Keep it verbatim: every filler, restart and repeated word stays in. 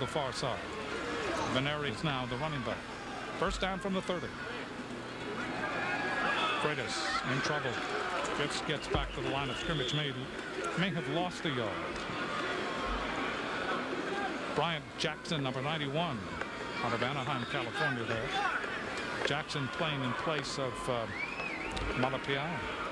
the far side. Veneri is now the running back. First down from the thirty. Freitas in trouble. Gets, gets back to the line of scrimmage. May, may have lost a yard. Bryant Jackson, number ninety-one, out of Anaheim, California there. Jackson playing in place of uh, Malapiao.